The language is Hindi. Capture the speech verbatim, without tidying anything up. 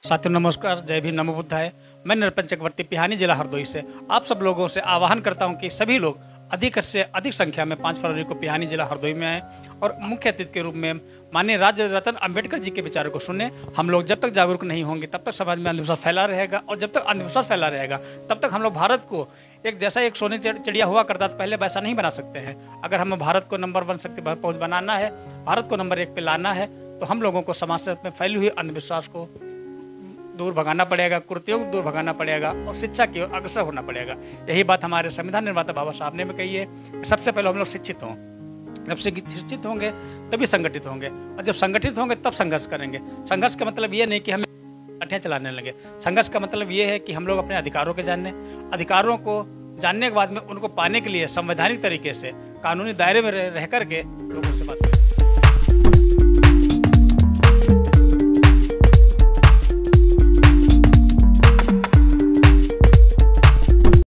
साथियों नमस्कार, जय भीम, नमो बुद्धाय। मैं निरपन चक्रवर्ती पिहानी जिला हरदोई से आप सब लोगों से आह्वान करता हूं कि सभी लोग अधिक से अधिक संख्या में पाँच फरवरी को पिहानी जिला हरदोई में आए और मुख्य अतिथि के रूप में माननीय राज रतन अंबेडकर जी के विचारों को सुने। हम लोग जब तक जागरूक नहीं होंगे तब तक समाज में अंधविश्वास फैला रहेगा और जब तक अंधविश्वास फैला रहेगा तब तक हम लोग भारत को एक जैसा एक सोने चिड़िया हुआ करता था पहले वैसा नहीं बना सकते हैं। अगर हमें भारत को नंबर वन शक्ति पहुंच बनाना है, भारत को नंबर एक पे लाना है, तो हम लोगों को समाज से में फैली हुई अंधविश्वास को दूर भगाना पड़ेगा, कुरीतियों को दूर भगाना पड़ेगा और शिक्षा की ओर अग्रसर होना पड़ेगा। यही बात हमारे संविधान निर्माता बाबा साहब ने भी कही है कि सबसे पहले हम लोग शिक्षित हों। जब शिक्षित होंगे तभी संगठित होंगे और जब संगठित होंगे तब संघर्ष करेंगे। संघर्ष का मतलब ये नहीं कि हम लाठियाँ चलाने लगे। संघर्ष का मतलब ये है कि हम लोग अपने अधिकारों के जानने, अधिकारों को जानने के बाद में उनको पाने के लिए संवैधानिक तरीके से कानूनी दायरे में रह करके लोग